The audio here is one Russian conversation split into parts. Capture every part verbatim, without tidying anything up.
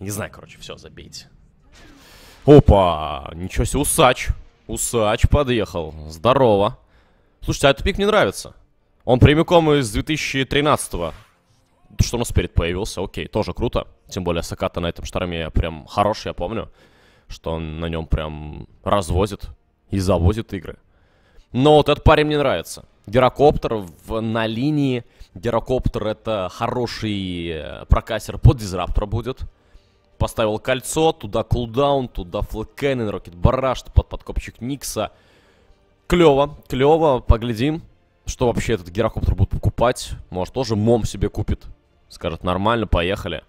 Не знаю, короче, все, забейте. Опа, ничего себе, усач. Усач подъехал, здорово. Слушайте, а этот пик мне нравится. Он прямиком из две тысячи тринадцатого. Что у нас перед появился, окей, тоже круто. Тем более Саката на этом шторме прям хороший, я помню. Что он на нем прям развозит и завозит игры. Но вот этот парень мне нравится. Гирокоптер в, на линии. Гирокоптер это хороший прокассер под дизраптора будет. Поставил кольцо, туда кулдаун, туда флэккенен, рокет бараш, под подкопчик Никса. Клево, клево, поглядим, что вообще этот гирокоптер будет покупать. Может тоже мом себе купит. Скажет, нормально, поехали.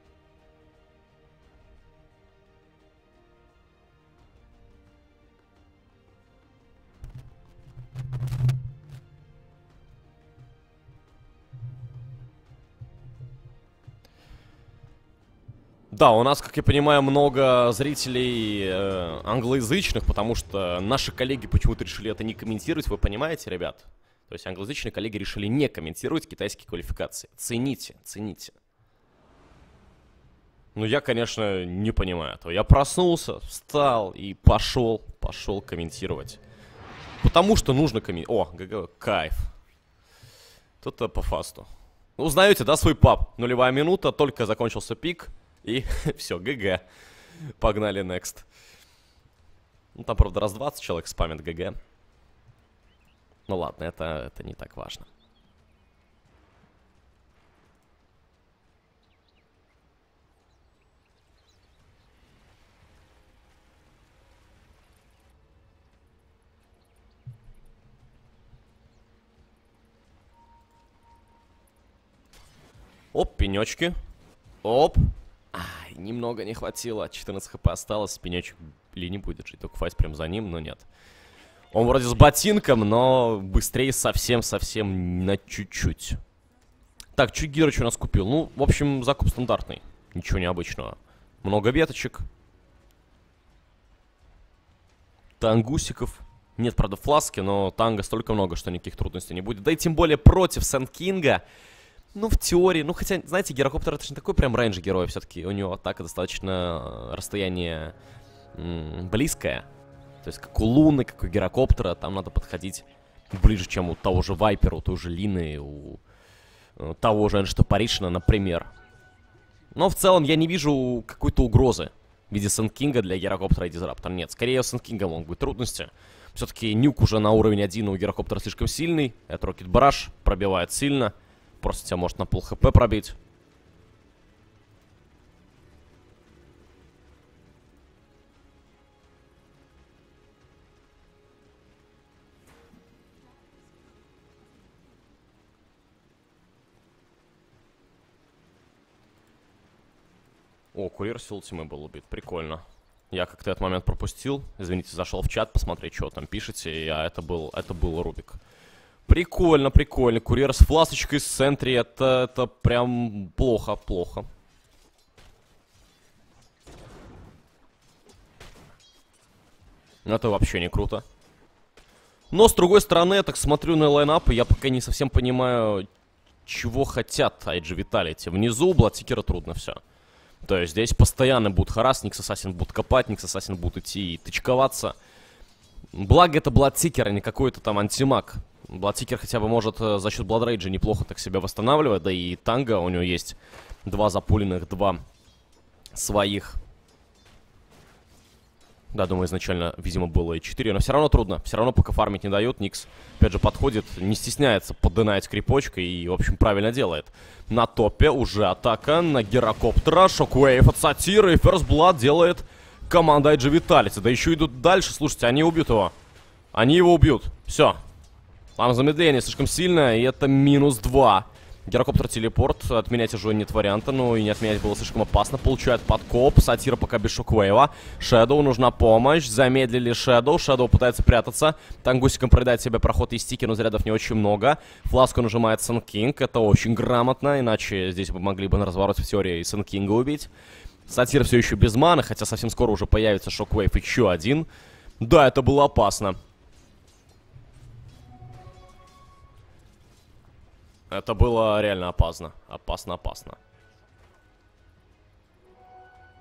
Да, у нас, как я понимаю, много зрителей э, англоязычных, потому что наши коллеги почему-то решили это не комментировать, вы понимаете, ребят? То есть англоязычные коллеги решили не комментировать китайские квалификации. Цените, цените. Ну, я, конечно, не понимаю этого. Я проснулся, встал и пошел, пошел комментировать. Потому что нужно комментировать. О, ГГ, кайф. Тут-то по фасту. Узнаете, да, свой паб? Нулевая минута, только закончился пик. И все, ГГ. Погнали next. Ну, там, правда, раз двадцать человек спамят ГГ. Ну ладно, это, это не так важно. Оп, пенечки. Оп. Ай, немного не хватило. четырнадцать хп осталось. Пенечек ли не будет жить. Только файт прям за ним, но нет. Он вроде с ботинком, но быстрее совсем-совсем на чуть-чуть. Так, Чугирыч у нас купил. Ну, в общем, закуп стандартный. Ничего необычного. Много веточек. Тангусиков. Нет, правда, фласки, но танго столько много, что никаких трудностей не будет. Да и тем более против Сэнд Кинга. Ну, в теории, ну, хотя, знаете, гирокоптер это же не такой прям рейндж герой. Все-таки у него атака достаточно расстояние близкое. То есть, как у Луны, как у гирокоптера, там надо подходить ближе, чем у того же Вайпера, у той же Лины, у того же Энштопаришина, например. Но в целом я не вижу какой-то угрозы в виде Сэнд Кинга для гирокоптера и дизраптора. Нет, скорее у Сэнд Кинга могут быть трудности. Все-таки нюк уже на уровень один у гирокоптера слишком сильный. Это Рокет Бараш, пробивает сильно. Просто тебя может на пол хп пробить. О, курьер с ультимой был убит. Прикольно. Я как-то этот момент пропустил. Извините, зашел в чат посмотреть, что там пишете. А это был, это был Рубик. Прикольно, прикольно. Курьер с фласочкой в центре. Это, это прям плохо, плохо. Это вообще не круто. Но, с другой стороны, я так смотрю на лайнап, и я пока не совсем понимаю, чего хотят ай джи Vitality. Внизу у Бладсикера трудно все. То есть здесь постоянно будет харас, Никс Ассасин будет копать, Никс Ассасин будет идти и тычковаться. Благо это Бладсикер, а не какой-то там антимаг. Бладсикер хотя бы может за счет Бладрейджа неплохо так себя восстанавливать, да и танго, у него есть два запуленных, два своих. Да, думаю, изначально, видимо, было и четыре, но все равно трудно, все равно пока фармить не дают. Никс, опять же, подходит, не стесняется поддынать крипочкой и, в общем, правильно делает. На топе уже атака на гирокоптера, шоквейв от Сатиры, и First Blood делает команда ай джи Vitality. Да еще идут дальше, слушайте, они убьют его. Они его убьют, все. Там замедление слишком сильное, и это минус два. Гирокоптер телепорт, отменять уже нет варианта, но и не отменять было слишком опасно. Получает подкоп, Сатира пока без шоквейва. Шэдоу нужна помощь, замедлили Шэдоу, Шэдоу пытается прятаться. Тангусиком придать себе проход и стики, но зарядов не очень много. Фласку нажимает Сэнд Кинг, это очень грамотно, иначе здесь бы могли бы на развороте в теории и Сэнд Кинга убить. Сатира все еще без маны, хотя совсем скоро уже появится шоквейв еще один. Да, это было опасно. Это было реально опасно. Опасно, опасно.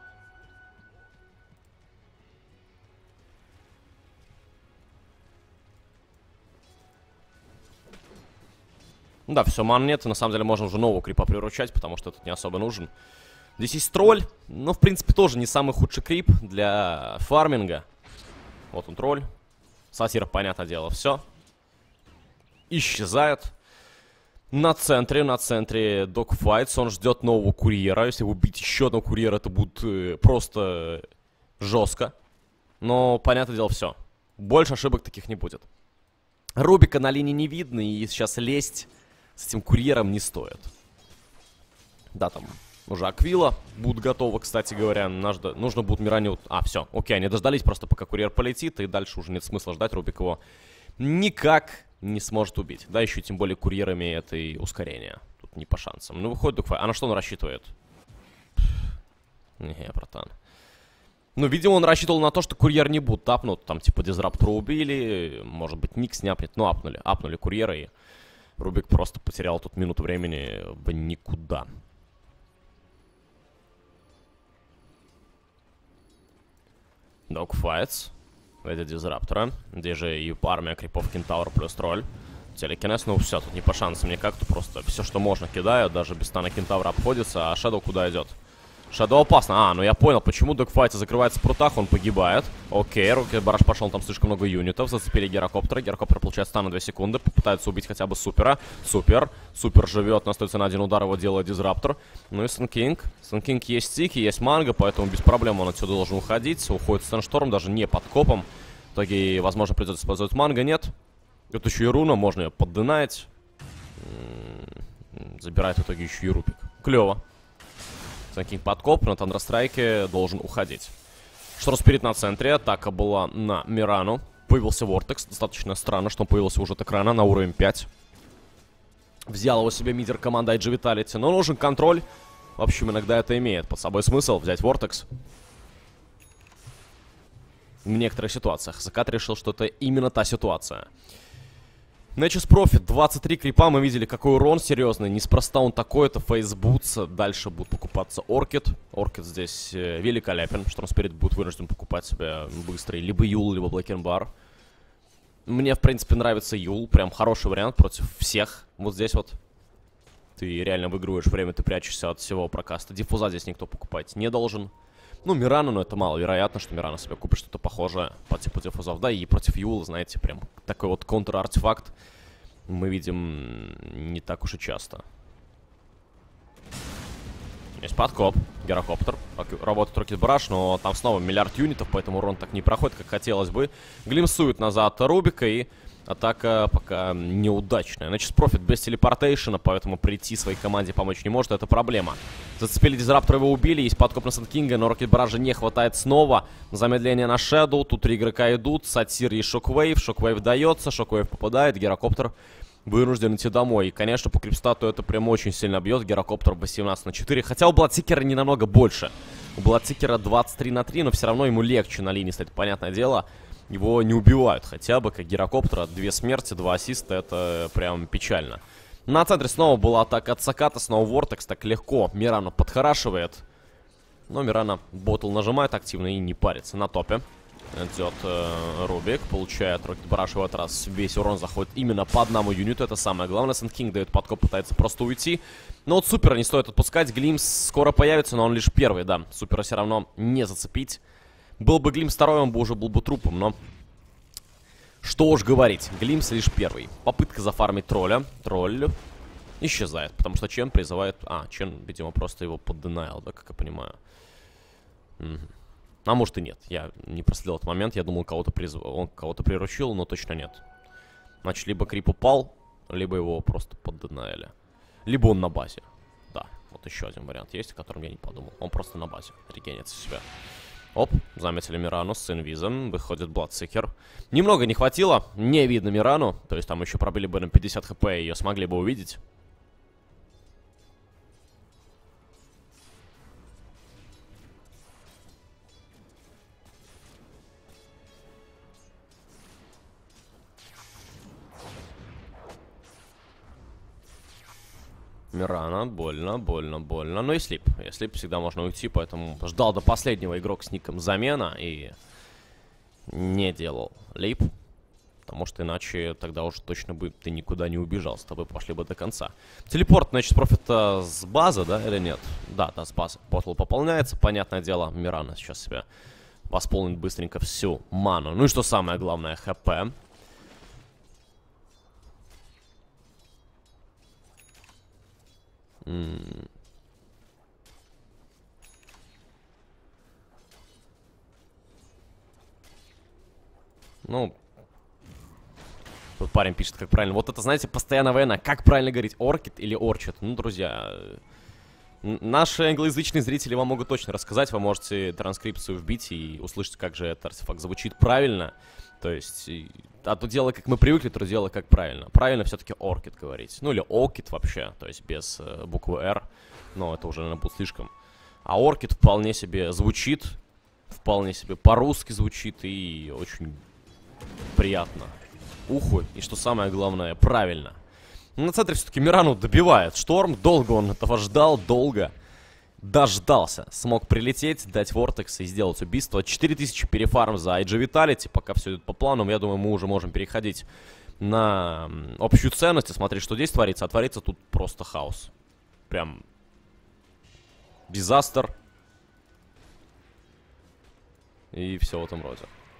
Да, все, ман нет, и на самом деле можно уже нового крипа приручать, потому что этот не особо нужен. Здесь есть тролль, но в принципе тоже не самый худший крип для фарминга. Вот он тролль. Сатир, понятное дело, все. Исчезает. На центре, на центре Догфайтс, он ждет нового курьера. Если убить еще одного курьера, это будет э, просто жестко. Но, понятное дело, все. Больше ошибок таких не будет. Рубика на линии не видно, и сейчас лезть с этим курьером не стоит. Да, там уже Аквила будут готовы, кстати говоря. Нужно, нужно будет Миране... А, все, окей, они дождались просто, пока курьер полетит, и дальше уже нет смысла ждать. Рубик его никак не сможет убить. Да, еще тем более курьер имеет и ускорение. Тут не по шансам. Ну, выходит Догфайт. А на что он рассчитывает? Не, братан. Ну, видимо, он рассчитывал на то, что курьер не будет апнут. Там, типа, дизраптора убили. Может быть, Никс не апнет. Ну, апнули. Апнули курьера, и Рубик просто потерял тут минуту времени в никуда. Догфайтс. Эти дизраптора. Здесь же и армия крипов Кентавр плюс тролль. Телекинез, ну все, тут не по шансам никак. Тут просто все, что можно, кидают. Даже без стана Кентавра обходится. А Шэдоу куда идет? Шэдоу опасно. А, ну я понял, почему Догфайт закрывается в прутах, он погибает. Окей, Рокет Бараш пошел, там слишком много юнитов. Зацепили Герокоптера. Герокоптер получает стан на две секунды. Попытается убить хотя бы Супера. Супер. Супер живет, остается на один удар, его делает Дизраптор. Ну и Сэн-Кинг. Сэн-Кинг есть стики, есть манго, поэтому без проблем он отсюда должен уходить. Уходит Сэншторм, даже не под копом. В итоге, возможно, придется использовать манго, нет. Тут еще и руна, можно ее поддынать. Забирает в итоге еще и Рубик. Клево. Сэн-Кинг подкоп, на Тандерстрайке должен уходить. Шторм-Спирит на центре, атака была на Мирану. Появился Вортекс, достаточно странно, что он появился уже от экрана на уровень пять. Взял его себе мидер команда ай джи Vitality, но нужен контроль. В общем, иногда это имеет под собой смысл взять Вортекс. В некоторых ситуациях. Закат решил, что это именно та ситуация. Nexus Profit, двадцать три крипа, мы видели, какой урон серьезный. Неспроста он такой, это фейсбутс. Дальше будет покупаться Оркид. Оркид здесь э, великолепен. Шторм-Спирит будет вынужден покупать себе быстрый либо Юл, либо Блэкенбар. Мне, в принципе, нравится Юл. Прям хороший вариант против всех. Вот здесь вот. Ты реально выигрываешь время, ты прячешься от всего прокаста. Диффуза здесь никто покупать не должен. Ну, Мирана, но это маловероятно, что Мирана себе купит что-то похожее по типу диффузов. Да, и против Юла, знаете, прям такой вот контр-артефакт мы видим не так уж и часто. Есть подкоп, Герокоптер. Работает Рокет Бараш, но там снова миллиард юнитов, поэтому урон так не проходит, как хотелось бы. Глимсует назад Рубика, и атака пока неудачная. Значит, Профит без телепортейшена, поэтому прийти своей команде помочь не может, это проблема. Зацепили Дизраптора, его убили, есть подкоп на Сэн-Кинга, но Рокет Баража не хватает снова. Замедление на Шэдоу, тут три игрока идут, Сатир и Шоквейв. Шоквейв дается, Шоквейв попадает, Герокоптер вынужден идти домой. И, конечно, по крипстату это прям очень сильно бьет. Герокоптер восемнадцать на четыре, хотя у Бладсикера не намного больше. У Бладсикера двадцать три на три, но все равно ему легче на линии стать, понятное дело. Его не убивают хотя бы, как Герокоптера. Две смерти, два ассиста, это прям печально. На центре снова была атака от Саката, снова Вортекс, так легко Мирана подхорашивает. Но Мирана ботл нажимает активно и не парится. На топе идет э, Рубик, получает Рокет Бараш в этот раз. Весь урон заходит именно по одному юниту, это самое главное. Сэн-Кинг дает подкоп, пытается просто уйти. Но вот Супера не стоит отпускать, Глимс скоро появится, но он лишь первый, да. Супера все равно не зацепить. Был бы Глимс второй, он бы уже был бы трупом, но... Что уж говорить, Глимс лишь первый. Попытка зафармить тролля. Тролль исчезает, потому что Чен призывает... А, Чен, видимо, просто его подденайл, да, как я понимаю. Угу. А может и нет, я не проследил этот момент, я думал, кого-то призв... он кого-то приручил, но точно нет. Значит, либо Крип упал, либо его просто подденайли. Либо он на базе. Да, вот еще один вариант есть, о котором я не подумал. Он просто на базе, регенится себя. Оп, заметили Мирану с инвизом, выходит Бладсикер. Немного не хватило, не видно Мирану. То есть там еще пробили бы на пятьдесят хп, и ее смогли бы увидеть. Мирана, больно, больно, больно. Но и слип. И слип всегда можно уйти, поэтому ждал до последнего игрок с ником замена и не делал лип. Потому что иначе тогда уже точно бы ты никуда не убежал, с тобой пошли бы до конца. Телепорт, значит, профита с базы, да, или нет? Да, да, с базы. Портал пополняется, понятное дело. Мирана сейчас себя восполнит быстренько всю ману. Ну и что самое главное, хп. М-м. Ну... Тут парень пишет, как правильно. Вот это, знаете, постоянно военная. Как правильно говорить? Оркид или Орчид? Ну, друзья, наши англоязычные зрители вам могут точно рассказать. Вы можете транскрипцию вбить и услышать, как же этот артефакт звучит правильно. То есть, а то дело, как мы привыкли, то дело, как правильно. Правильно все-таки Оркид говорить. Ну, или Окид вообще, то есть без э, буквы R. Но это уже, наверное, будет слишком. А Оркид вполне себе звучит. Вполне себе по-русски звучит и очень приятно уху, и что самое главное, правильно. На центре все-таки Мирану добивает Шторм. Долго он этого ждал, долго дождался. Смог прилететь, дать Вортекс и сделать убийство. четыре тысячи перефарм за ай джи Vitality. Пока все идет по плану, я думаю, мы уже можем переходить на общую ценность и смотреть, что здесь творится. А творится тут просто хаос. Прям дизастер. И все в этом роде.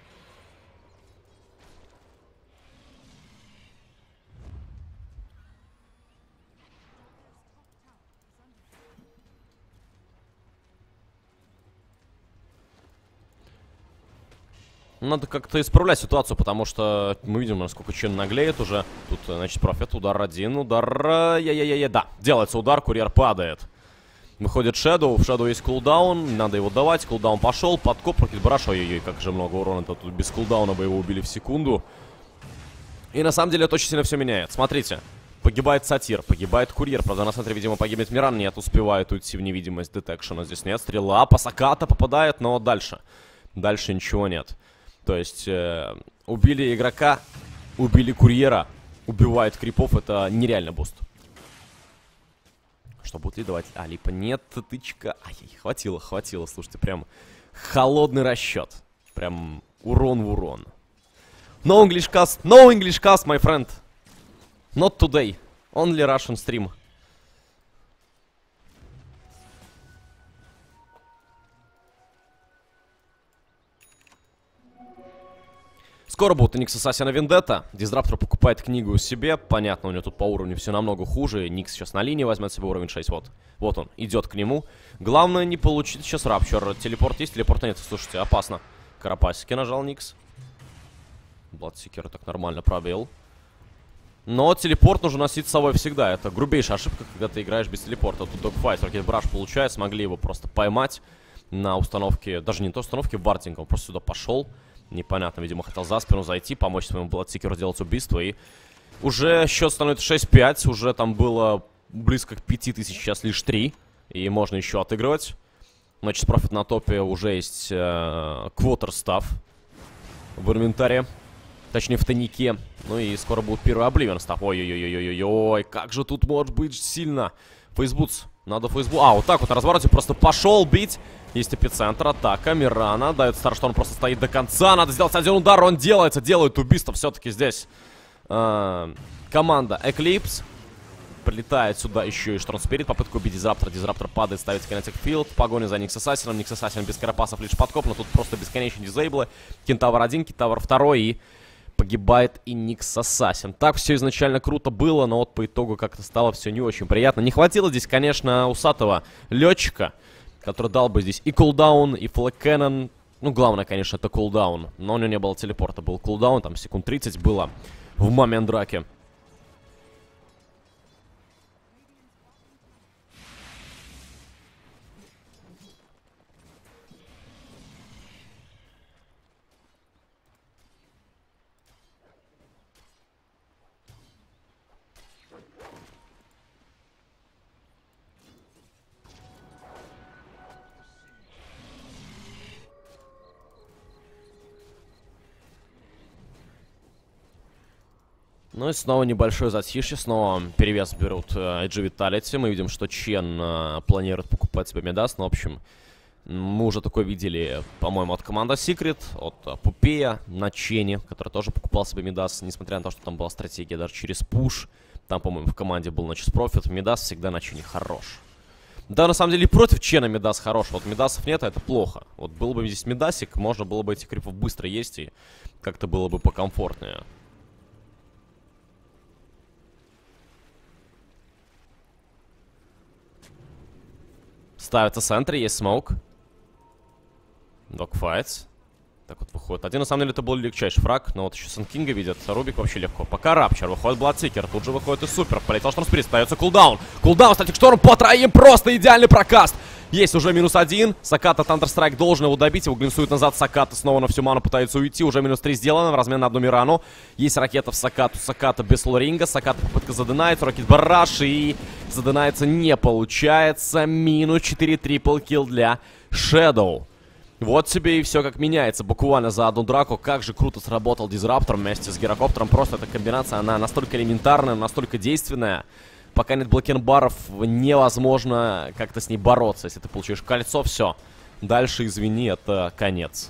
Надо как-то исправлять ситуацию, потому что мы видим, насколько Чен наглеет уже. Тут, значит, профит, удар один, удар... Я-я-я-я, да, делается удар, курьер падает. Выходит Шэдоу, в Шэдоу есть кулдаун, надо его давать, кулдаун пошел, подкоп, Рокет Бараш, ой-ой-ой, как же много урона-то тут без кулдауна бы его убили в секунду. И на самом деле это очень сильно все меняет, смотрите. Погибает Сатир, погибает курьер, правда на центре, видимо, погибнет Миран, нет, успевает уйти в невидимость детекшена, здесь нет, стрела, Пасаката попадает, но дальше, дальше ничего нет. То есть, э, убили игрока, убили курьера, убивает крипов, это нереально буст. Что будет ли давать? А, липа нет, тычка. Ай, хватило, хватило, слушайте, прям холодный расчет. Прям урон в урон. No English cast, no English cast, my friend. Not today, only Russian stream. Скоро будет у Никса Ассасина Вендетта. Дизраптор покупает книгу себе. Понятно, у него тут по уровню все намного хуже. Никс сейчас на линии возьмет себе уровень шесть. Вот. Вот он. Идет к нему. Главное не получить сейчас рапчер. Телепорт есть, телепорта нет. Слушайте, опасно. Карапасики нажал Никс. Бладсикер так нормально пробил. Но телепорт нужно носить с собой всегда. Это грубейшая ошибка, когда ты играешь без телепорта. Тут догфайт. Рокет Браш получает. Смогли его просто поймать на установке. Даже не на той установке, вартинга. Он просто сюда пошел. Непонятно, видимо, хотел за спину зайти, помочь своему Бладсикеру делать убийство. И уже счет становится шесть пять. Уже там было близко к пяти тысяч, сейчас лишь три. И можно еще отыгрывать. Значит, профит на топе уже есть квотер став в инвентаре. Точнее, в тайнике. Ну и скоро будет первый обливен став. Ой-ой-ой-ой-ой-ой, как же тут может быть сильно. Фейсбутс. Надо фейсбук. А, вот так вот на развороте просто пошел бить. Есть эпицентр, атака, Мирана. Дает старт, что он просто стоит до конца. Надо сделать один удар, он делается, делает убийство. Все-таки здесь э, команда Эклипс. Прилетает сюда еще и Штормспирит. Попытка убить Дизраптора. Дизраптор падает, ставит Kinetic Field. Погоня за Никс Ассасином. Никс Ассасин без карапасов, лишь подкоп. Но тут просто бесконечные дизейблы. Кентавр один, Кентавр два и... Погибает и Никс Ассасин. Так все изначально круто было, но вот по итогу как-то стало все не очень приятно. Не хватило здесь, конечно, усатого летчика, который дал бы здесь и кулдаун, и флэк-кэннон. Ну, главное, конечно, это кулдаун. Но у него не было телепорта, был кулдаун, там секунд тридцать было в момент драки. Ну и снова небольшое затишье, снова перевес берут ай джи Vitality. Мы видим, что Чен э, планирует покупать себе Медас, но в общем Мы уже такое видели, по-моему, от команды Secret, от Пупея на Чене, который тоже покупал себе Мидас, несмотря на то, что там была стратегия даже через пуш. Там, по-моему, в команде был Notches Profit. Мидас всегда на Чене хорош. Да, на самом деле, против Чена Мидас хорош. Вот Мидасов нет, а это плохо. Вот был бы здесь Мидасик, можно было бы этих крипов быстро есть, и как-то было бы покомфортнее. Ставится центр, есть смоук. Догфайтс. Так вот выходит. Один, на самом деле, это был легчайший фраг, но вот еще Сэн Кинга видят. Рубик вообще легко. Пока Рапчер. Выходит Бладсикер. Тут же выходит и Супер. Полетел Штормспирит. Остается кулдаун. Кулдаун, кстати, Шторм по троим. Просто идеальный прокаст. Есть уже минус один. Саката Тандерстрайк должен его добить. Его глинсует назад. Саката снова на всю ману пытается уйти. Уже минус три сделано. В размен на одну Мирану. Есть ракета в Сакату. Саката без лоринга. Саката попытка задынается. Рокет бараш. И задынается не получается. Минус четыре трипл килл для Shadow. Вот тебе и все как меняется. Буквально за одну драку. Как же круто сработал Дизраптор вместе с Гирокоптером. Просто эта комбинация, она настолько элементарная, настолько действенная. Пока нет блокенбаров, невозможно как-то с ней бороться. Если ты получишь кольцо, все. Дальше, извини, это конец.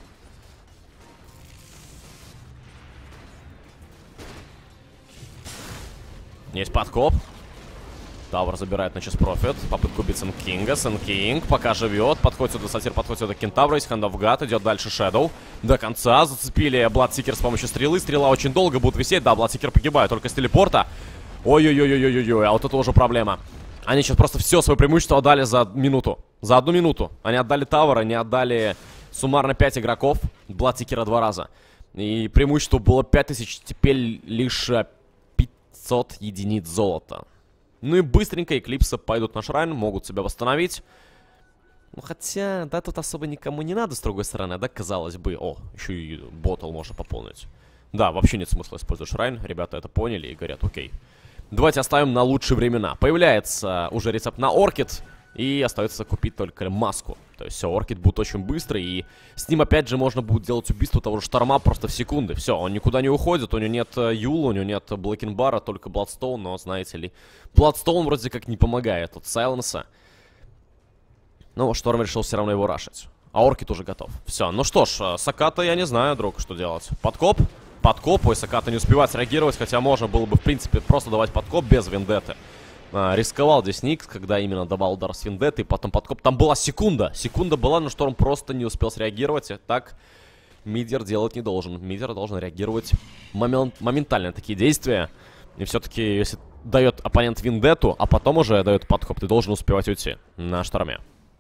Есть подкоп. Тауэр забирает Notches Profit. Попытка убить Сэн Кинга. Сэн Кинг пока живет. Подходит сюда Сатир, подходит сюда Кентавр. Есть хандов гад. Идет дальше Shadow. До конца. Зацепили Бладсикер с помощью стрелы. Стрела очень долго будет висеть. Да, Бладсикер погибает только с телепорта. Ой-ой-ой-ой-ой-ой. А вот это уже проблема. Они сейчас просто все свое преимущество отдали за минуту. За одну минуту. Они отдали Тауэр, они отдали суммарно пять игроков. Бладсикера два раза. И преимущество было пять тысяч. Теперь лишь пятьсот единиц золота. Ну и быстренько Эклипсы пойдут на Шрайн, могут себя восстановить. Ну хотя, да, тут особо никому не надо, с другой стороны, да, казалось бы. О, еще и ботл можно пополнить. Да, вообще нет смысла использовать Шрайн, ребята это поняли и говорят, окей. Давайте оставим на лучшие времена. Появляется уже рецепт на Оркид, и остается купить только маску. То есть все, Оркид будет очень быстрый, и с ним опять же можно будет делать убийство того же Шторма просто в секунды. Все, он никуда не уходит, у него нет Юла, у него нет Блэкенбара, только Бладстоун, но знаете ли, Бладстоун вроде как не помогает от Сайленса. Но Шторм решил все равно его рашить. А Оркид уже готов. Все, ну что ж, Саката я не знаю, друг, что делать. Подкоп? Подкоп, ой, Саката не успевает среагировать, хотя можно было бы в принципе просто давать подкоп без вендетты. А, рисковал здесь Никс, когда именно давал удар с вендетты, и потом подкоп. Там была секунда. Секунда была, но Шторм просто не успел среагировать. И так мидер делать не должен. Мидер должен реагировать момент, моментально на такие действия. И все-таки, если дает оппонент вендетту, а потом уже дает подкоп, ты должен успевать уйти на Шторме.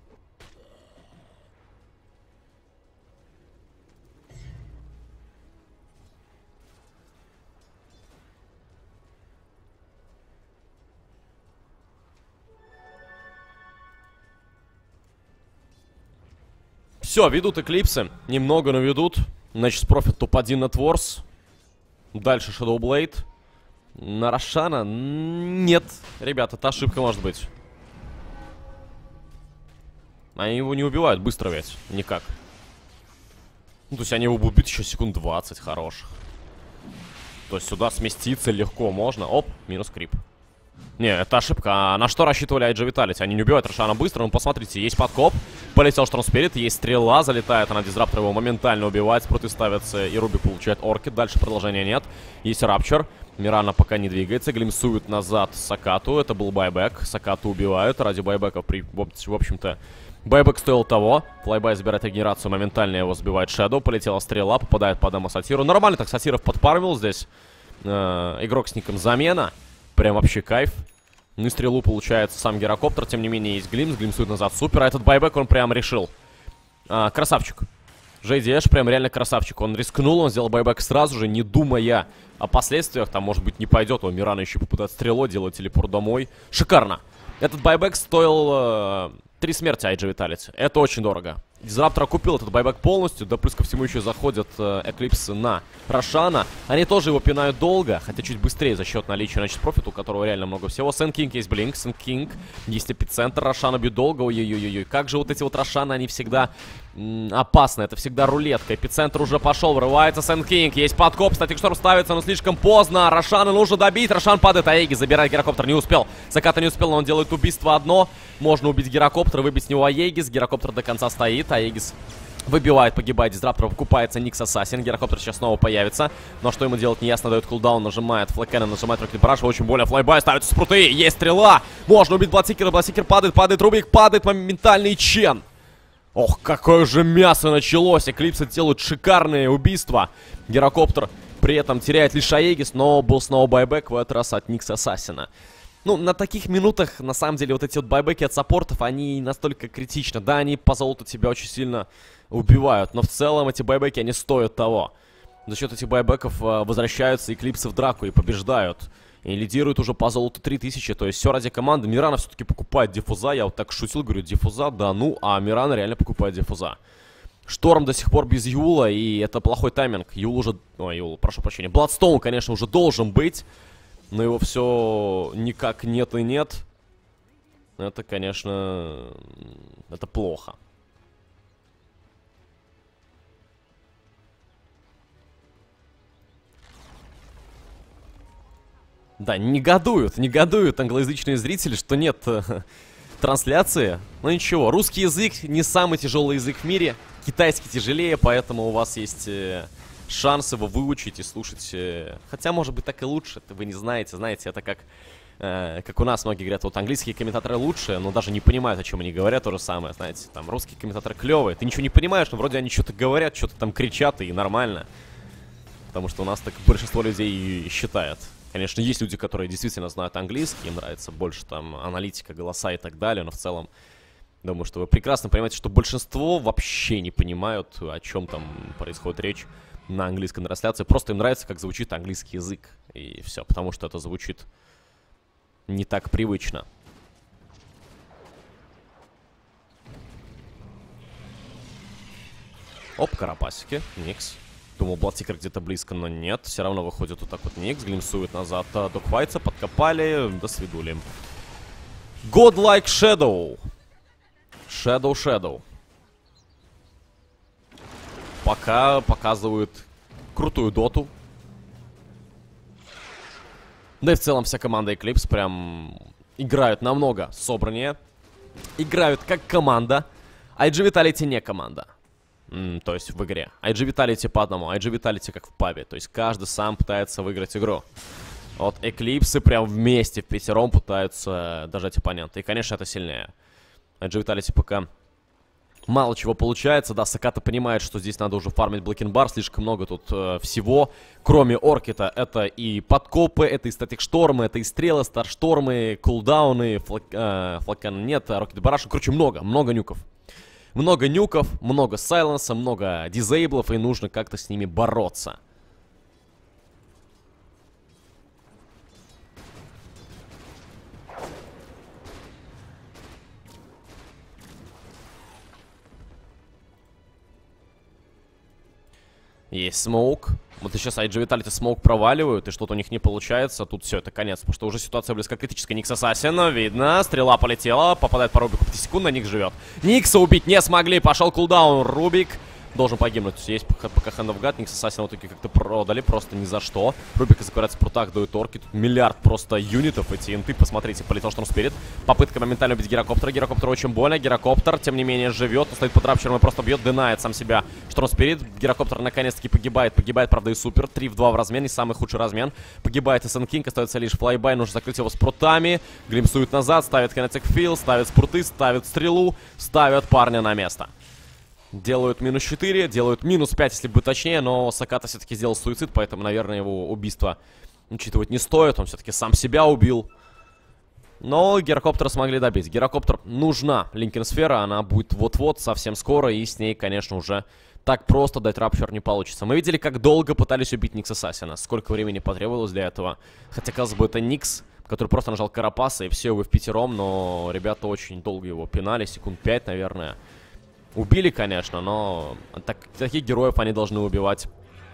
Все, ведут Эклипсы. Немного, но ведут. Notches Profit топ один на Творс. Дальше Shadowblade. На Рошана? Нет. Ребята, это ошибка может быть. Они его не убивают быстро ведь. Никак. Ну, то есть они его будут бить еще секунд двадцать хороших. То есть сюда сместиться легко можно. Оп, минус крип. Не, это ошибка. А на что рассчитывали ай джи Vitality? Они не убивают Рошана быстро. Ну, посмотрите, есть подкоп. Полетел Штормспирит, есть стрела, залетает она, Дизраптор его моментально убивает. Спруты ставятся, и Руби получает Оркид. Дальше продолжения нет. Есть Рапчер. Мирана пока не двигается. Глимсует назад Сакату. Это был байбек. Сакату убивают. Ради байбека, при... в общем-то, байбек стоил того. Флайбай забирает регенерацию. Моментально его сбивает Shadow. Полетела стрела, попадает по демо Сатиру. Нормально так Сатиров подпармил здесь. Э, игрок с ником замена. Прям вообще кайф. Ну и стрелу получается сам Гирокоптер. Тем не менее есть Глимс. Глимсует назад Супер. А этот байбек он прям решил. А, красавчик. джей ди Эш прям реально красавчик. Он рискнул, он сделал байбек сразу же, не думая о последствиях. Там может быть не пойдет. Он Мирана еще попытает стрелу, делает телепорт домой. Шикарно. Этот байбек стоил э, три смерти ай джи Vitality. Это очень дорого. Дизраптор купил этот байбек полностью. Да плюс ко всему еще заходят э, Эклипсы на Рошана. Они тоже его пинают долго, хотя чуть быстрее за счет наличия Notches Profit, у которого реально много всего. Сэн Кинг есть Блинк, Сэн Кинг есть эпицентр. Рошана бьют долго. Ой-ой-ой-ой. Как же вот эти вот Рошаны, они всегда опасно, это всегда рулетка. Эпицентр уже пошел, врывается Сэнд Кинг. Есть подкоп, Статик Шторм ставится, но слишком поздно. Рошана нужно добить, Рошан падает, Аегис забирает Гирокоптер, не успел. Заката не успел, но он делает убийство одно. Можно убить Гирокоптер, выбить с него Аегис. Гирокоптер до конца стоит, Аегис выбивает, погибает Дизраптор, покупается Никс Ассасин. Гирокоптер сейчас снова появится. Но что ему делать, неясно, дает кулдаун, нажимает Флэкена, нажимает Рокет Бараш. Очень больно, флайбай, ставится спруты, есть стрела. Можно убить Бладсикера, Бладсикер падает, падает Рубик, падает моментальный Чен. Ох, какое же мясо началось. Эклипсы делают шикарные убийства. Гирокоптер при этом теряет лишь Аегис, но был снова байбек, в этот раз от Никс Ассасина. Ну, на таких минутах, на самом деле, вот эти вот байбеки от саппортов, они настолько критичны. Да, они по золоту тебя очень сильно убивают, но в целом эти байбеки, они стоят того. За счет этих байбеков э, возвращаются Эклипсы в драку и побеждают. И лидирует уже по золоту три тысячи, то есть все ради команды. Мирана все-таки покупает диффуза, я вот так шутил, говорю, диффуза, да ну, а Мирана реально покупает диффуза. Шторм до сих пор без Юла, и это плохой тайминг. Юл уже, ой, Юл, прошу прощения, Бладстоун, конечно, уже должен быть, но его все никак нет и нет. Это, конечно, это плохо. Да, негодуют, негодуют англоязычные зрители, что нет э, трансляции. Но ничего, русский язык не самый тяжелый язык в мире. Китайский тяжелее, поэтому у вас есть э, шанс его выучить и слушать. Э, хотя, может быть, так и лучше. Вы не знаете, знаете, это как, э, как у нас многие говорят, вот английские комментаторы лучше, но даже не понимают, о чем они говорят, то же самое, знаете. Там русские комментаторы клевые, ты ничего не понимаешь, но вроде они что-то говорят, что-то там кричат, и нормально. Потому что у нас так большинство людей и считает. Конечно, есть люди, которые действительно знают английский, им нравится больше там аналитика, голоса и так далее, но в целом, думаю, что вы прекрасно понимаете, что большинство вообще не понимают, о чем там происходит речь на английской трансляции. Просто им нравится, как звучит английский язык, и все, потому что это звучит не так привычно. Оп, карапасики, Никс. Думал, Бладсикер где-то близко, но нет. Все равно выходит вот так вот Никс, глимсует назад догфайтса, подкопали, до свидули. Godlike Shadow. Shadow, Shadow. Пока показывают крутую доту. Да и в целом вся команда Eclipse прям играют намного собраннее. Играют как команда. ай джи Vitality не команда. Mm, то есть в игре. ай джи Vitality по одному. ай джи Vitality как в пабе. То есть каждый сам пытается выиграть игру. Вот Эклипсы прям вместе, в пятером пытаются дожать оппонента. И, конечно, это сильнее. ай джи Vitality пока мало чего получается. Да, Саката понимает, что здесь надо уже фармить Блэкенбар. Слишком много тут э, всего. Кроме Оркита, это и подкопы, это и статик-штормы, это и стрелы, старштормы, кулдауны, флак, э, флакан нет, Рокет Бараш. Короче, много, много нюков. Много нюков, много сайленса, много дизейблов, и нужно как-то с ними бороться. Есть смоук. Вот и сейчас ай джи Vitality смоук проваливают, и что-то у них не получается. Тут все, это конец, потому что уже ситуация близко критическая. Никс Ассасин, видно, стрела полетела, попадает по Рубику пятисекундно, Никс живет. Никса убить не смогли, пошел кулдаун, Рубик должен погибнуть. Есть пока Hand of God, Никс Ассасин в итоге как-то продали, просто ни за что. Рубик закрывается в прутах, дует орки, тут миллиард просто юнитов, эти инты, посмотрите, полетел Шторм Спирит. Попытка моментально убить Гирокоптера, Гирокоптер очень больно, Гирокоптер, тем не менее, живет, стоит под рапчером и просто бьет, динает сам себя Шторм Спирит. Гирокоптер наконец-таки погибает, погибает, правда, и супер, три в два в размен, не самый худший размен. Погибает и Сэн Кинг, остается лишь флайбай, нужно закрыть его с прутами. Глимсует назад, ставит Kinetic Field, ставит спруты, ставит стрелу, ставят парня на место. Делают минус четыре, делают минус пять, если быть точнее, но Саката все-таки сделал суицид, поэтому, наверное, его убийство учитывать не стоит. Он все-таки сам себя убил. Но Гирокоптера смогли добить. Гирокоптер нужна Линкен-сфера, она будет вот-вот, совсем скоро, и с ней, конечно, уже так просто дать рапчер не получится. Мы видели, как долго пытались убить Никс Ассасина, сколько времени потребовалось для этого. Хотя, казалось бы, это Никс, который просто нажал Карапаса, и все, вы в пятером, но ребята очень долго его пинали, секунд пять, наверное. Убили, конечно, но так, таких героев они должны убивать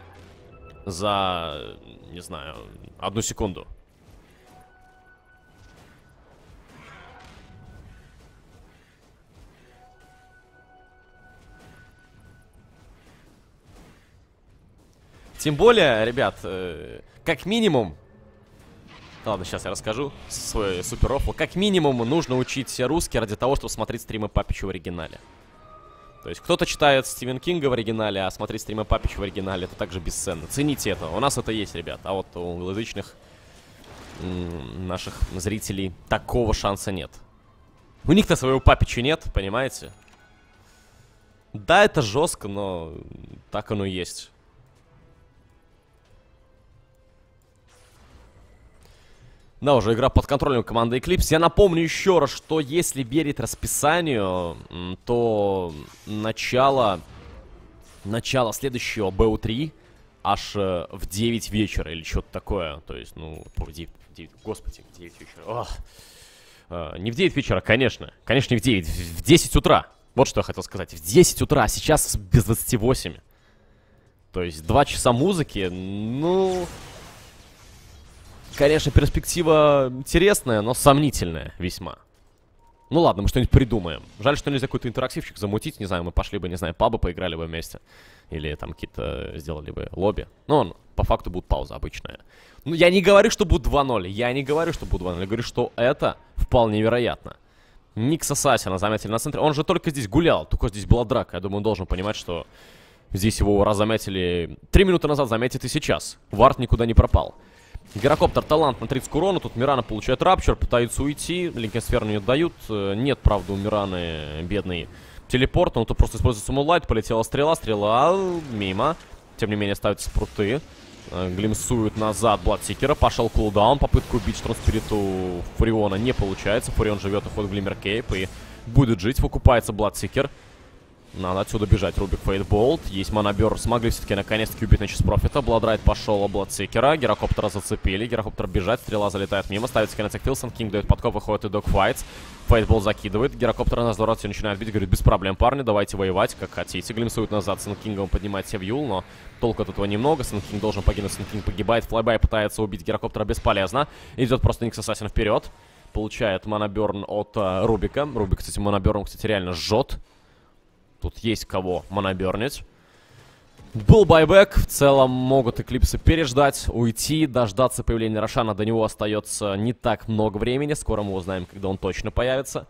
за, не знаю, одну секунду. Тем более, ребят, э, как минимум... Ладно, сейчас я расскажу свой супер-рофл. Как минимум нужно учить русский ради того, чтобы смотреть стримы Папича в оригинале. То есть кто-то читает Стивен Кинга в оригинале, а смотреть стримы Папича в оригинале — это также бесценно. Цените это. У нас это есть, ребят. А вот у англоязычных наших зрителей такого шанса нет. У них-то своего Папича нет, понимаете? Да, это жестко, но так оно и есть. Да, уже игра под контролем команды Eclipse. Я напомню еще раз, что если верить расписанию, то начало, начало следующего би о три аж в девять вечера или что-то такое. То есть, ну, в девять, в девять, господи, в девять вечера. Ох. А, не в девять вечера, конечно. Конечно, не в девять, в десять утра. Вот что я хотел сказать. В десять утра, сейчас без двадцати восьми. То есть два часа музыки, ну... Конечно, перспектива интересная, но сомнительная весьма. Ну ладно, мы что-нибудь придумаем. Жаль, что нельзя какой-то интерактивчик замутить. Не знаю, мы пошли бы, не знаю, пабы поиграли бы вместе. Или там какие-то сделали бы лобби. Но по факту будет пауза обычная. Ну, я не говорю, что будет два ноль. Я не говорю, что будет два ноль. Я говорю, что это вполне вероятно. Никс Ассасина заметили на центре. Он же только здесь гулял. Только здесь была драка. Я думаю, он должен понимать, что здесь его раз заметили три минуты назад, заметит и сейчас. Вард никуда не пропал. Гирокоптер талант на тридцать урона. Тут Мирана получает рапчер, пытается уйти. Линкенсферу не отдают. Нет, правда, у Мираны бедный телепорт. Он тут просто использует Сумулайт. Полетела стрела, стрела мимо. Тем не менее, ставятся спруты. Глимсуют назад Бладсикера. Пошел кулдаун. Попытка убить Штормспириту Фуриона не получается. Фурион живет, уходит в Глиммер Кейп и будет жить. Выкупается Бладсикер. Надо отсюда бежать. Рубик Фейтболт. Есть манабер. Смогли все-таки наконец-таки убить Нечис Профита. Бладрайт пошел Бладсикера. Гирокоптера зацепили. Гирокоптер бежать. Стрела залетает мимо. Ставится Кинетик Филсон. Кинг дает подкоп. Выходит и Догфайтс. Фейтболт закидывает. Гирокоптер на здорово все начинает бить. Говорит, без проблем, парни. Давайте воевать, как хотите. Глимсует назад. Сэнкингом поднимает себе Юл, но толку от этого немного. Сэнкинг должен погибнуть. Сэнкинг погибает. Флайбай пытается убить Гирокоптера бесполезно. Идет просто Никс Ассасин вперед. Получает манаберн от uh, Рубика. Рубик, кстати, манаберном, кстати, реально жжет. Тут есть кого монобернить. Был байбек. В целом могут Эклипсы переждать, уйти, дождаться появления Рошана. До него остается не так много времени. Скоро мы узнаем, когда он точно появится.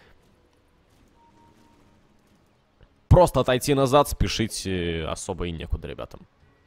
Просто отойти назад, спешить особо и некуда, ребятам.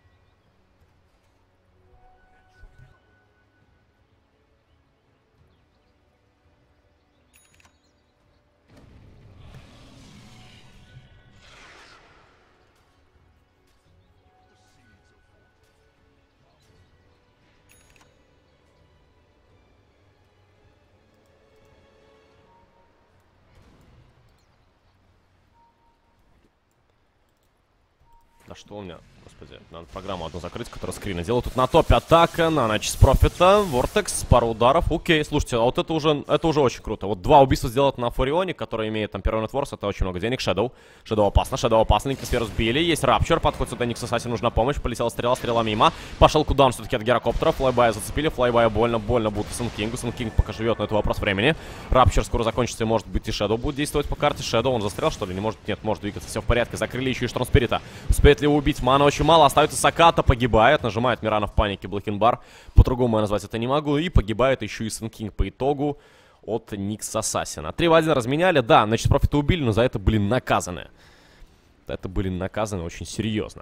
Да что у меня, господи, надо программу одну закрыть, которая скрины делает. Тут на топе атака, на Нечис Профита, Вортекс, пару ударов. Окей, слушайте, а вот это уже, это уже очень круто. Вот два убийства сделать на Фурионе, который имеет там первый нетворс, это очень много денег. Шэдоу, Шэдоу опасно, Шэдоу опасно, Никсферу сбили, есть рапчер, подходит сюда Никс Ассасин, нужна помощь, полетела стрела, стрела мимо. Пошел куда все-таки от Гирокоптера, флайбая зацепили, флайбая больно, больно будет Сэнкингу. Сэнкинг пока живет, но это вопрос времени. Рапчер скоро закончится, и может быть и Шэдоу будет действовать по карте. Шэдоу, он застрял, что ли? Не может, нет, может двигаться, все в порядке. Закрыли еще и Штормспирита. Успеет ли убить? Мана очень мало, остается Саката, погибает, нажимает Мирана в панике, Блэкинбар, по-другому я назвать это не могу, и погибает еще и Сэнкинг по итогу от Никс Ассасина. три в один разменяли, да, значит, Профита убили, но за это были наказаны. Это были наказаны очень серьезно.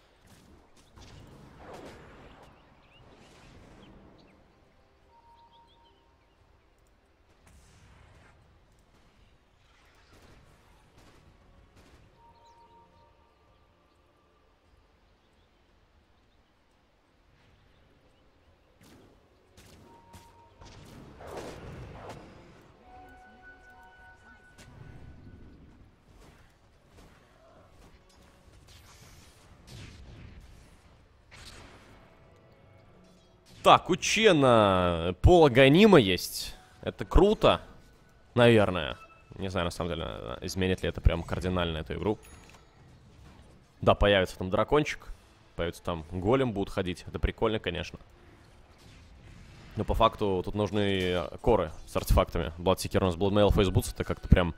Так, у Чена полуганима есть. Это круто, наверное. Не знаю, на самом деле, изменит ли это прям кардинально эту игру. Да, появится там дракончик. Появится там голем, будут ходить. Это прикольно, конечно. Но по факту тут нужны коры с артефактами. Бладсикер у нас Bloodmail, Фейсбутс. Это как-то прям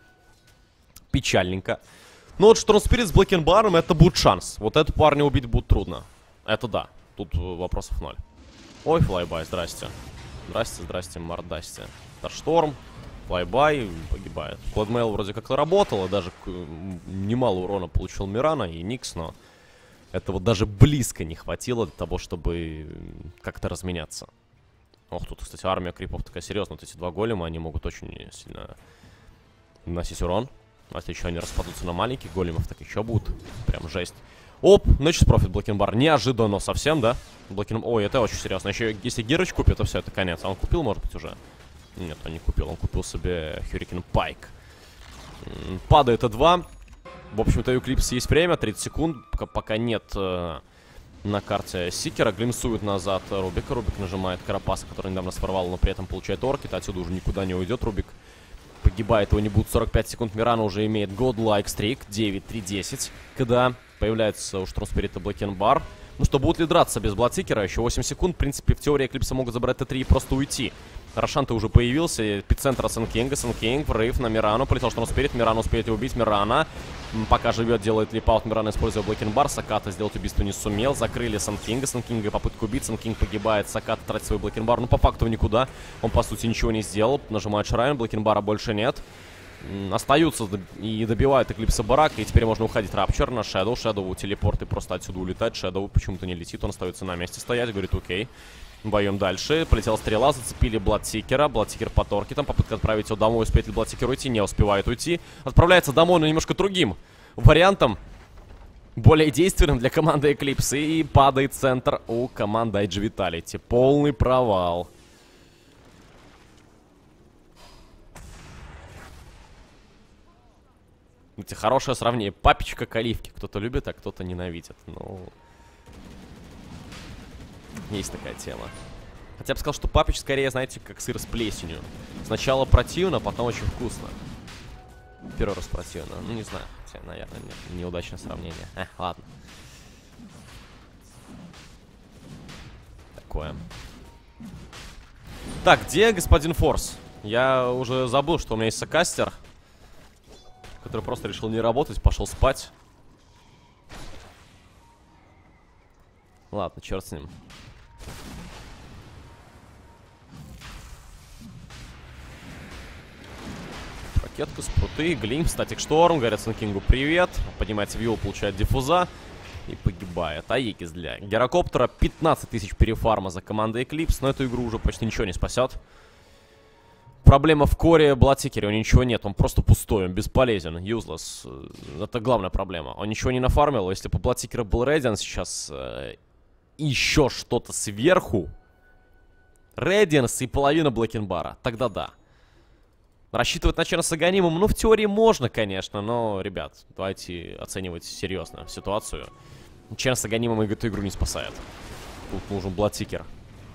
печальненько. Но вот Штормспирит с Блэкинбаром, это будет шанс. Вот эту парня убить будет трудно. Это да. Тут вопросов ноль. Ой, флайбай, здрасте. Здрасте, здрасте, мордасте. Старшторм, флайбай, погибает. Кладмейл вроде как-то работал, и даже немало урона получил Мирана и Никс, но этого даже близко не хватило для того, чтобы как-то разменяться. Ох, тут, кстати, армия крипов такая серьезная. Вот эти два голема, они могут очень сильно наносить урон. А если еще они распадутся на маленьких големов, так еще будут. Прям жесть. Оп, Notches Profit Блэкенбар. Неожиданно совсем, да? Блэкен... Ой, это очень серьезно. Еще если Герыч купит, то все, это конец. А он купил, может быть, уже? Нет, он не купил. Он купил себе Hurricane Pike. Падает и два. В общем-то, у Eclipse есть время. тридцать секунд. Пока, пока нет э, на карте Сикера. Глимсует назад Рубика. Рубик нажимает Карапаса, который недавно своровал, но при этом получает оркит. Отсюда уже никуда не уйдет Рубик. Погибает его не будет сорок пять секунд. Мирана уже имеет Godlike Streak. девять три десять. Когда появляется у Штормспирита Блэкенбар. Ну что, будут ли драться без Бладсикера? Еще восемь секунд. В принципе, в теории Эклипса могут забрать Т три и просто уйти. Рошанта уже появился. Эпицентр Сенкинга. Сенкинг. Врыв на Мирану. Полетел Штормспирит. Мирану успеет его убить. Мирана. Пока живет, делает липаут. Мирана, используя Блэкенбар. Саката сделать убийство не сумел. Закрыли Сенкинга. Сенкинга попытка убить. Сенкинг погибает. Саката тратит свой Блэкенбар. Ну, по факту никуда. Он, по сути, ничего не сделал. Нажимает Шрайн. Блэкенбара больше нет. Остаются и добивают Эклипса барака. И теперь можно уходить Рапчер на Шэдоу. Шэдоу телепорт и просто отсюда улетать. Шэдоу почему-то не летит. Он остается на месте стоять. Говорит, окей. Боем дальше. Полетела стрела. Зацепили Бладсикера. Бладсикер по торкетам. Попытка отправить его домой. Успеет ли Бладсикер уйти? Не успевает уйти. Отправляется домой, но немножко другим вариантом. Более действенным для команды Эклипс. И падает центр у команды ай джи Vitality. Полный провал. Видите, хорошее сравнение. Папечка Каливки. Кто-то любит, а кто-то ненавидит. Ну, есть такая тема. Хотя я бы сказал, что папич скорее, знаете, как сыр с плесенью. Сначала противно, потом очень вкусно. Первый раз противно. Ну, не знаю. Хотя, наверное, нет. Неудачное сравнение. Эх, ладно. Такое. Так, где господин Форс? Я уже забыл, что у меня есть сокастер, который просто решил не работать, пошел спать. Ладно, черт с ним. Ракетка, спруты, Глим, Статик Шторм, говорят Сенкингу привет. Поднимается вью, получает диффуза и погибает. Аегис для Герокоптера. пятнадцать тысяч перефарма за командой Eclipse, но эту игру уже почти ничего не спасет. Проблема в коре Бладсикере, у него ничего нет, он просто пустой, он бесполезен, useless. Это главная проблема. Он ничего не нафармил, если бы Бладсикера был Radiant сейчас э, еще что-то сверху, Radiance и половина Блэкенбара, тогда да. Рассчитывать на Чена с Аганимом, ну в теории можно, конечно, но, ребят, давайте оценивать серьезно ситуацию. Чен с Аганимом эту игру не спасает. Тут нужен Бладсикер.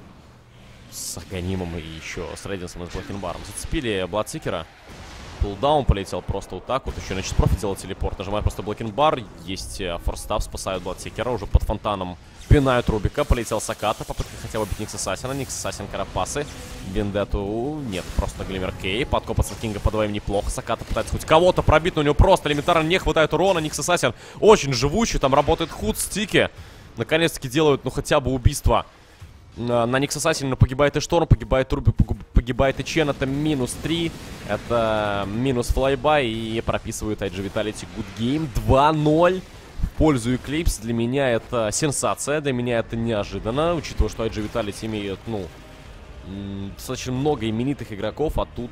С Аганимом и еще с Рейдинсом и с Блэкенбаром. Зацепили Бладсикера. Пулдаун полетел просто вот так вот. Еще Notches Profit делал телепорт. Нажимает просто Блэкенбар. Есть форстав, спасают Бладсикера. Уже под фонтаном пинают Рубика. Полетел Саката. Попытка хотя бы убить Никс Ассасина. Никс Ассасин Карапасы. Вендетту нет. Просто Глиммер Кей. Подкоп от Сенкинга по двоим неплохо. Саката пытается хоть кого-то пробить, но у него просто элементарно не хватает урона. Никс Ассасин очень живучий. Там работает худ стики. Наконец-таки делают, ну, хотя бы убийство. На Никс Ассасине погибает и Шторм, погибает Руби, погибает и Чен. Это минус три. Это минус флайбай. И прописывают ай джи Vitality good game. два ноль в пользу Eclipse. Для меня это сенсация. Для меня это неожиданно. Учитывая, что ай джи Vitality имеет, ну, достаточно много именитых игроков. А тут...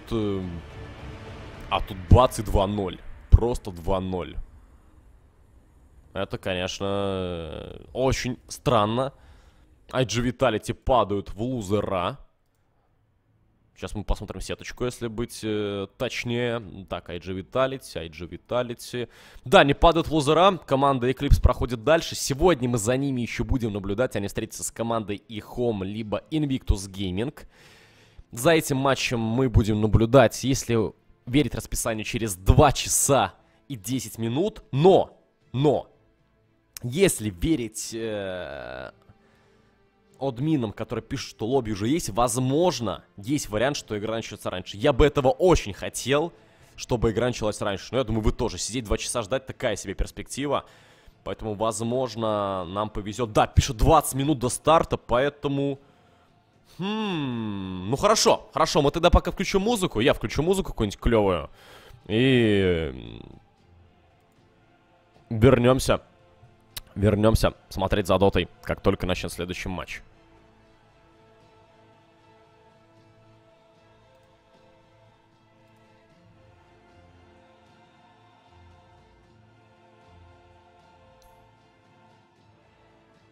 А тут бац и два ноль. Просто два ноль. Это, конечно, очень странно. ай джи Vitality падают в лузера. Сейчас мы посмотрим сеточку, если быть э, точнее. Так, ай джи Vitality, ай джи Vitality. Да, не падают в лузера. Команда Eclipse проходит дальше. Сегодня мы за ними еще будем наблюдать. Они встретятся с командой eHome, либо Invictus Gaming. За этим матчем мы будем наблюдать, если верить расписанию, через два часа и десять минут. Но, но, если верить... Э админам, которые пишут, что лобби уже есть, возможно, есть вариант, что игра начнется раньше. Я бы этого очень хотел, чтобы игра началась раньше. Но я думаю, вы тоже. Сидеть два часа ждать, такая себе перспектива. Поэтому, возможно, нам повезет. Да, пишет двадцать минут до старта, поэтому... Хм... Ну, хорошо, хорошо, мы тогда пока включим музыку. Я включу музыку какую-нибудь клевую. И... Вернемся. Вернемся смотреть за дотой, как только начнет следующий матч.